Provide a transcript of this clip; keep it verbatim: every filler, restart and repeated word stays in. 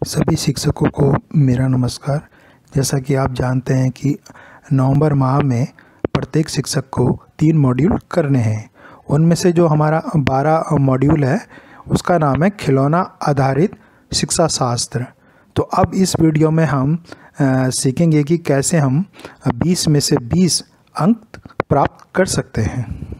सभी शिक्षकों को मेरा नमस्कार। जैसा कि आप जानते हैं कि नवंबर माह में प्रत्येक शिक्षक को तीन मॉड्यूल करने हैं। उनमें से जो हमारा बारह मॉड्यूल है उसका नाम है खिलौना आधारित शिक्षा शास्त्र। तो अब इस वीडियो में हम आ, सीखेंगे कि कैसे हम बीस में से बीस अंक प्राप्त कर सकते हैं।